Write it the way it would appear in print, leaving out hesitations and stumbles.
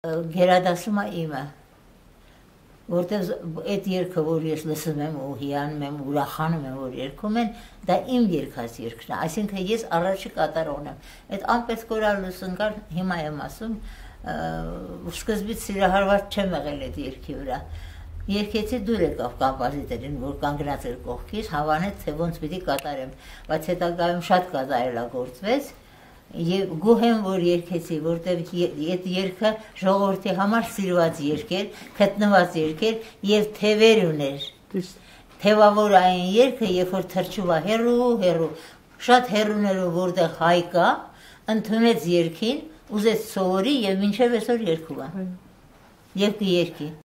գերադասում է իմը, որտեղ այդ երգը, որ ես լսում եմ ու հիանում եմ, ուրախանում եմ, որ երգում են, դա իմ երգած երգն է, այսինքն ես առաջի կատարողն եմ, այդ անպետք որ լուսնկար, հիմա եմ ասում, սկզբից սիրահարված չեմ եղել այդ երգի վրա, երկեցի դուր եկավ կամպոզիտորին, որ կանգնած էր կողքից, հավանեց, թե ոնց պիտի կատարեմ, բայց հետագայում շատ կատարելագործվեց, եւ գոհ եմ, որ երգեցի, որտեղ այդ երգը ժողովրդի համար սիրված երգ էր, գտնված երգ էր եւ թևեր ուներ։ Թևավոր այն երգը, երբ որ թրջուվա հերու, շատ հերուներով որտեղ հայ կա, ընդունեց երգին, ուզեց սովորի եւ մինչեւ այսօր երգում է։ Եվ կերկի